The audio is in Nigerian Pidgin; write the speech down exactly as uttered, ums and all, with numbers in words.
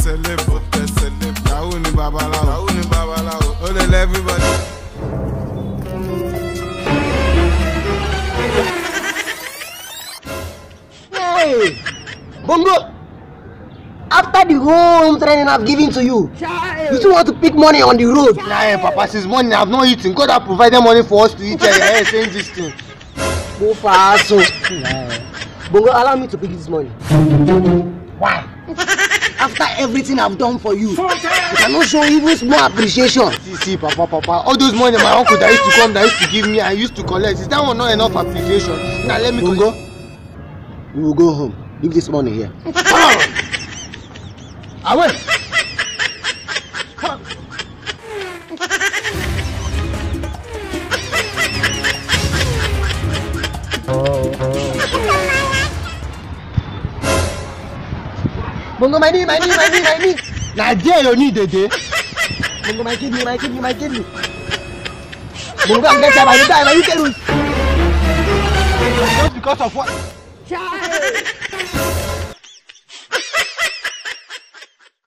celeb, hotel celeb. Yahoo ni babalao, Yahoo ni babalao. Oh, they love everybody. Hey, Bongo. After the home training I've given to you, Child. you still want to pick money on the road? Nah, hey, Papa, since morning I've not eaten. God has provided money for us to eat. Hey, saying this thing. Go fast, so. Bongo, allow me to pick this money. Why? After everything I've done for you, you cannot show even small appreciation. See, see, Papa, Papa, all those money my uncle that used to come, that used to give me, I used to collect. Is that one not enough appreciation? Now let me Bongo, we will go home. Leave this money here. I will. Bongo, my knee, my knee, my knee, my knee. Now there you need it, eh? Bongo, my kidney, my kidney, my kidney. Bongo, I'm getting my time, my kidney. Just because of what? Child.